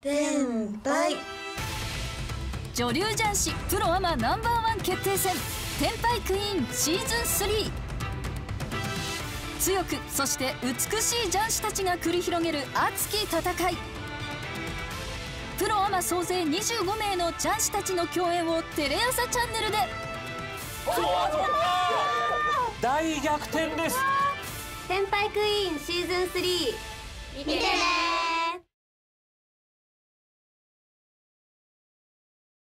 天杯女流雀士プロアマナンバーワン決定戦天杯クイーンシーズン3。強くそして美しい雀士たちが繰り広げる熱き戦い。プロアマ総勢25名の雀士たちの共演をテレ朝チャンネルで。 大逆転です。 天杯クイーンシーズン3見てね。